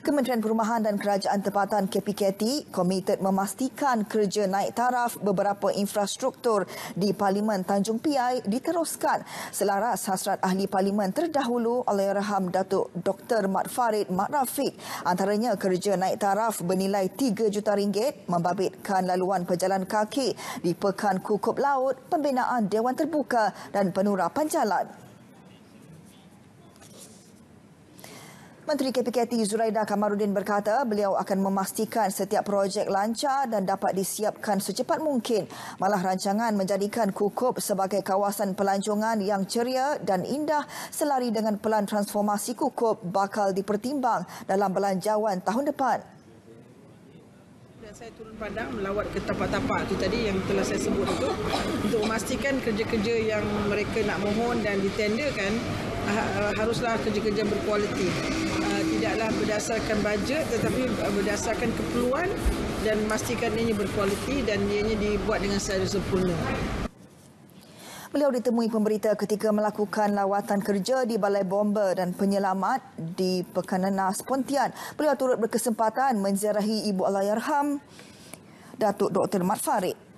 Kementerian Perumahan dan Kerajaan Tempatan KPKT komited memastikan kerja naik taraf beberapa infrastruktur di Parlimen Tanjung Piai diteruskan selaras hasrat ahli Parlimen terdahulu Allahyarham Datuk Dr. Mat Farid Mat Rafiq. Antaranya kerja naik taraf bernilai RM3 juta membabitkan laluan pejalan kaki di Pekan Kukup Laut, pembinaan Dewan Terbuka dan penurapan jalan. Menteri KPKT Zuraida Kamarudin berkata beliau akan memastikan setiap projek lancar dan dapat disiapkan secepat mungkin. Malah rancangan menjadikan Kukup sebagai kawasan pelancongan yang ceria dan indah selari dengan pelan transformasi Kukup bakal dipertimbang dalam belanjawan tahun depan. Saya turun padang melawat ke tapak-tapak itu tadi yang telah saya sebut itu untuk memastikan kerja-kerja yang mereka nak mohon dan ditenderkan haruslah kerja-kerja berkualiti. Tidaklah berdasarkan bajet tetapi berdasarkan keperluan dan memastikan ianya berkualiti dan ianya dibuat dengan secara sempurna. Beliau ditemui pemberita ketika melakukan lawatan kerja di Balai Bomba dan Penyelamat di Pekan Nenas, Pontian. Beliau turut berkesempatan menziarahi Ibu Allahyarham Datuk Dr. Mat Farid.